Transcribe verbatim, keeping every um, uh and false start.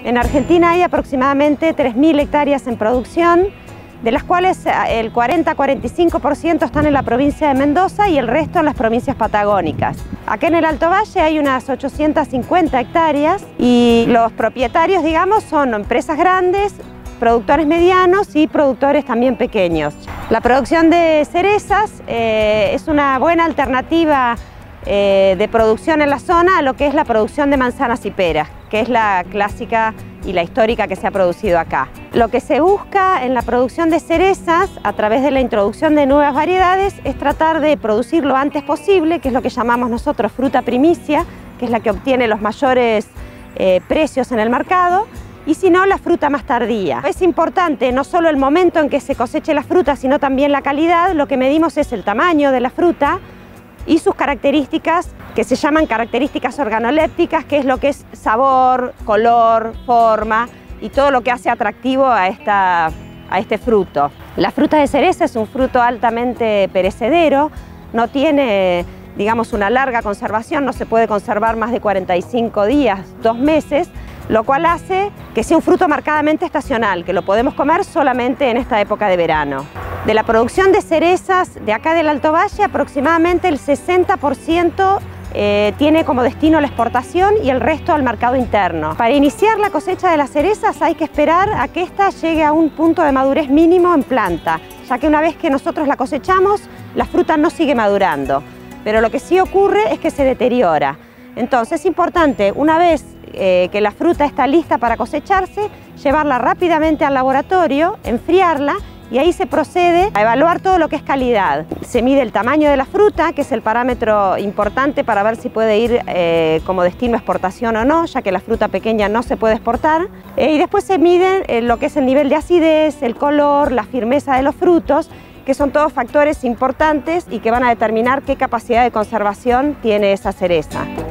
En Argentina hay aproximadamente tres mil hectáreas en producción, de las cuales el cuarenta a cuarenta y cinco por ciento están en la provincia de Mendoza y el resto en las provincias patagónicas. Acá en el Alto Valle hay unas ochocientas cincuenta hectáreas y los propietarios, digamos, son empresas grandes, productores medianos y productores también pequeños. La producción de cerezas eh, es una buena alternativa eh, de producción en la zona a lo que es la producción de manzanas y peras, que es la clásica y la histórica que se ha producido acá. Lo que se busca en la producción de cerezas, a través de la introducción de nuevas variedades, es tratar de producir lo antes posible, que es lo que llamamos nosotros fruta primicia, que es la que obtiene los mayores eh, precios en el mercado, y si no, la fruta más tardía. Es importante no solo el momento en que se coseche la fruta, sino también la calidad. Lo que medimos es el tamaño de la fruta y sus características, que se llaman características organolépticas, que es lo que es sabor, color, forma y todo lo que hace atractivo a, esta, a este fruto. La fruta de cereza es un fruto altamente perecedero, no tiene, digamos, una larga conservación, no se puede conservar más de cuarenta y cinco días, dos meses, lo cual hace que sea un fruto marcadamente estacional, que lo podemos comer solamente en esta época de verano. De la producción de cerezas de acá del Alto Valle, aproximadamente el sesenta por ciento eh, tiene como destino la exportación y el resto al mercado interno. Para iniciar la cosecha de las cerezas hay que esperar a que ésta llegue a un punto de madurez mínimo en planta, ya que una vez que nosotros la cosechamos, la fruta no sigue madurando, pero lo que sí ocurre es que se deteriora. Entonces es importante, una vez eh, que la fruta está lista para cosecharse, llevarla rápidamente al laboratorio, enfriarla, y ahí se procede a evaluar todo lo que es calidad. Se mide el tamaño de la fruta, que es el parámetro importante para ver si puede ir eh, como destino a exportación o no, ya que la fruta pequeña no se puede exportar. Eh, y después se mide eh, lo que es el nivel de acidez, el color, la firmeza de los frutos, que son todos factores importantes y que van a determinar qué capacidad de conservación tiene esa cereza.